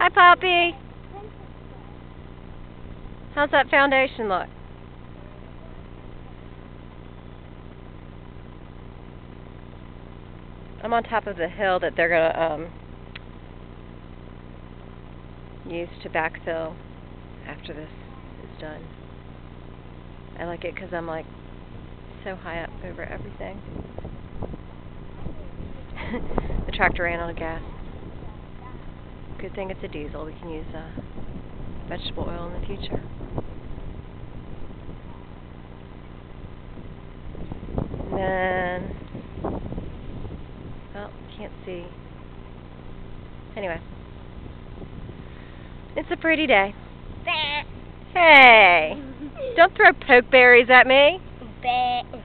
Hi, Poppy. How's that foundation look? I'm on top of the hill that they're going to use to backfill after this is done. I like it because I'm like so high up over everything. The tractor ran out of gas. Good thing it's a diesel. We can use vegetable oil in the future. And then, well, can't see. Anyway, it's a pretty day. Hey, don't throw pokeberries at me.